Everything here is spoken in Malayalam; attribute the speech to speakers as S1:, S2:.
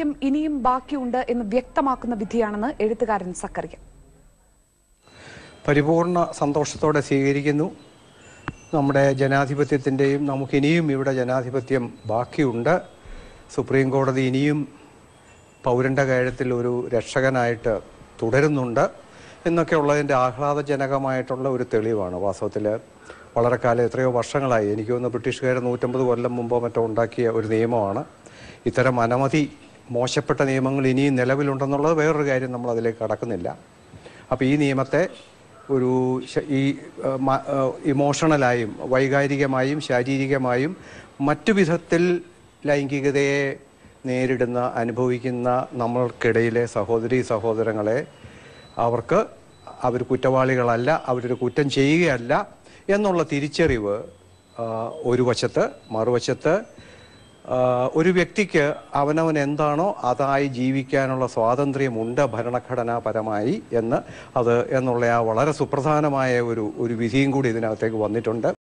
S1: ജനാധിപത്യം ഇനിയും ബാക്കിയുണ്ട് എന്ന് വ്യക്തമാക്കുന്ന വിധിയാണെന്ന് എഴുത്തുകാരൻ സക്കറിയ.
S2: പരിപൂർണ സന്തോഷത്തോടെ സ്വീകരിക്കുന്നു. നമ്മുടെ ജനാധിപത്യത്തിൻ്റെയും നമുക്കിനിയും ഇവിടെ ജനാധിപത്യം ബാക്കിയുണ്ട്. സുപ്രീം കോടതി ഇനിയും പൗരൻ്റെ കാര്യത്തിൽ ഒരു രക്ഷകനായിട്ട് തുടരുന്നുണ്ട് എന്നൊക്കെ ഉള്ളതിൻ്റെ ആഹ്ലാദജനകമായിട്ടുള്ള ഒരു തെളിവാണ്. വാസ്തവത്തിൽ വളരെ കാലം, എത്രയോ വർഷങ്ങളായി, എനിക്ക് തോന്നുന്നു ബ്രിട്ടീഷുകാർ 150 കൊല്ലം മുമ്പോ മറ്റോ ഉണ്ടാക്കിയ ഒരു നിയമമാണ്. ഇത്തരം അനവധി മോശപ്പെട്ട നിയമങ്ങൾ ഇനിയും നിലവിലുണ്ടെന്നുള്ളത് വേറൊരു കാര്യം, നമ്മൾ അതിലേക്ക് കടക്കുന്നില്ല. അപ്പോൾ ഈ നിയമത്തെ ഒരു ഇമോഷണലായും വൈകാരികമായും ശാരീരികമായും മറ്റു വിധത്തിൽ ലൈംഗികതയെ നേരിടുന്ന അനുഭവിക്കുന്ന നമ്മൾക്കിടയിലെ സഹോദരീ സഹോദരങ്ങളെ അവർ കുറ്റവാളികളല്ല, അവരൊരു കുറ്റം ചെയ്യുകയല്ല എന്നുള്ള തിരിച്ചറിവ് ഒരു വശത്ത്, മറുവശത്ത് ഒരു വ്യക്തിക്ക് അവനവൻ എന്താണോ അതായി ജീവിക്കാനുള്ള സ്വാതന്ത്ര്യമുണ്ട് ഭരണഘടനാപരമായി എന്നുള്ള ആ വളരെ സുപ്രധാനമായ ഒരു വിധിയും കൂടി ഇതിനകത്തേക്ക് വന്നിട്ടുണ്ട്.